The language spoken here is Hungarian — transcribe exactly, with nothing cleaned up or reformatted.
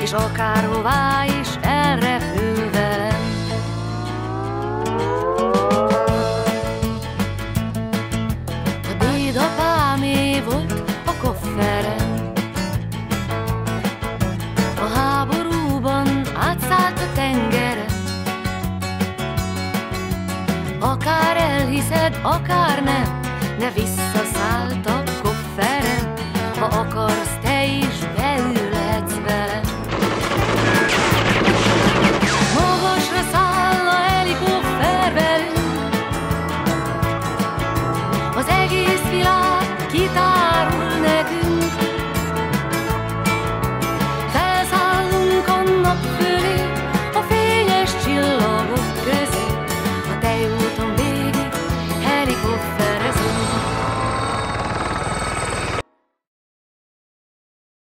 és akárhová is elrepül velem. A dédapámé volt a kofferem, a háborúban átszállt a tengeren. Akár elhiszed, akár nem, ne vissza